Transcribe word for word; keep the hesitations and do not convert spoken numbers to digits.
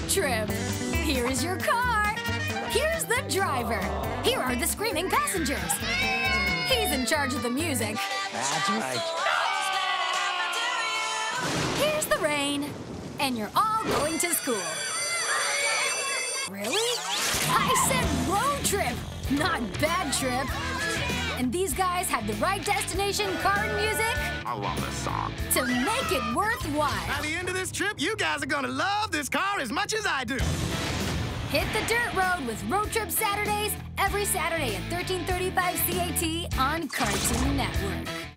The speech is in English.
trip. Here is your car. Here's the driver. Here are the screaming passengers. He's in charge of the music. That's right. Here's the rain. And you're all going to school. Really? I said road trip, not bad trip. And these guys have the right destination car and music I love this song. to make it worthwhile. By the end of this trip, you guys are gonna love this car as much as I do. Hit the dirt road with Road Trip Saturdays every Saturday at thirteen thirty-five C A T on Cartoon Network.